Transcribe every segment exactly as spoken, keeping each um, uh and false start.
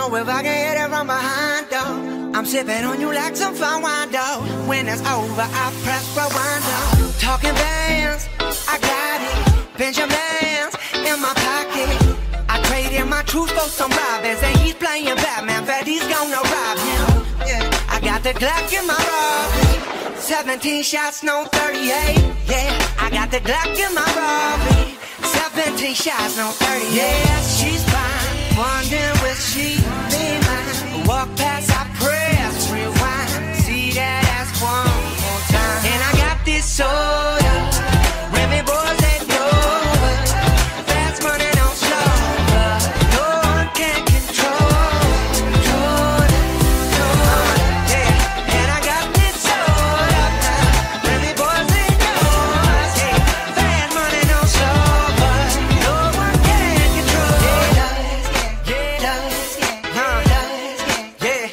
know if I can hit it from behind, though. I'm sipping on you like some fine wine, though. When it's over, I press rewind, though. Talking bands, I got it. Benjamins in my pocket. I traded my truth for some robbers, and he's playing Batman, but he's gonna rob him. Yeah. I got the Glock in my robbery. seventeen shots, no thirty-eight. Yeah, I got the Glock in my robbery. seventeen shots, no thirty-eight. Yeah, she's fine. Wondering will she be mine? Walk past, I press rewind. See that ass one more time. And I got this soda. Remy boys that go. Fast money don't slow. No one can control. Control it. Control it. Yeah. And I got this soda. Remy boys that go. Yeah. Fast money don't slow. No one can control it. Yeah. Yeah. Huh. Yeah.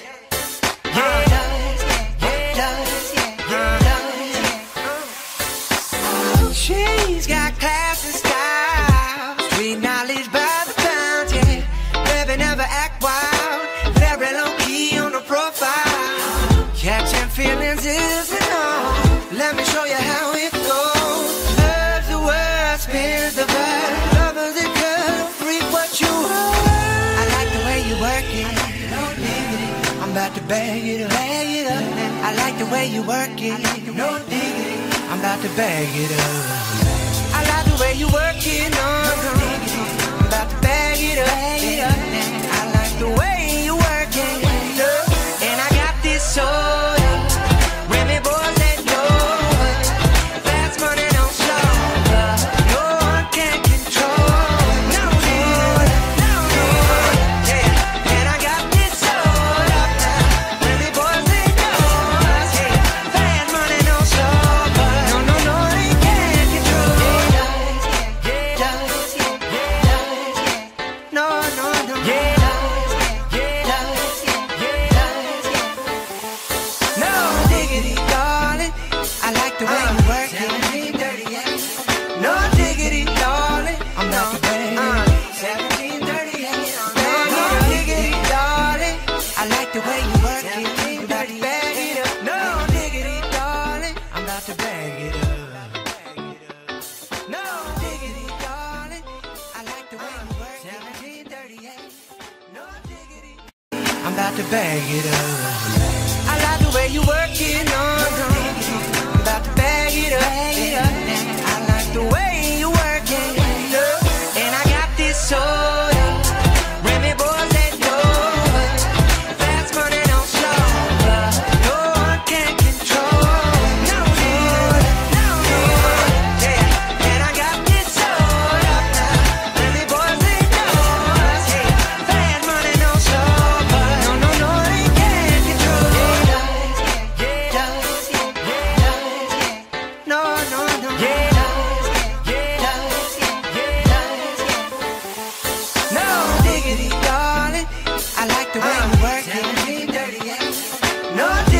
She's got class and style, street knowledge by the pound, yeah. Never, never act wild, very low key on the profile. Catching feelings is an art. Let me show you how it goes. Love's the word, spins the verb. Love is the girl, freak what you are. I like the way you work it. I'm about to bag it up, bag it up. I like the way you work it. No diggity. I'm about to bag it up. I like the way you work it, no, no. I'm about to bag it up, bag it up. I like the way you work it, and I got this soda. Remy boys that go. Fast money don't slow. No one can control. No, no, no, no. Yeah, and I got this soda. Remy boys that go. Yeah, fast money don't slow. No, no, no, they can't control. No, no, no. Yeah. No diggity, darling. I like the way you work it. No diggity, darling. I'm not the bad. seventeen thirty-eight. No diggity, darling. I like the way you work it. I'm about to bag it up. No diggity, darling. I'm about to bag it up. No diggity, darling. I like the way you work it. seventeen thirty-eight. No diggity. I'm about to bag it up. I like the way you work it. No, no. I'm about to bag it up. I like the way you work it. And I got this soda. Remy boys that go. Fast money don't slow. No one can control. No, no, no, no. Yeah, and I got this soda. Remy boys that go. Yeah, fast money don't slow. No, no, no, they can't control. No, no, no. Yeah. No diggity, darling. I like the way you work it. No diggity.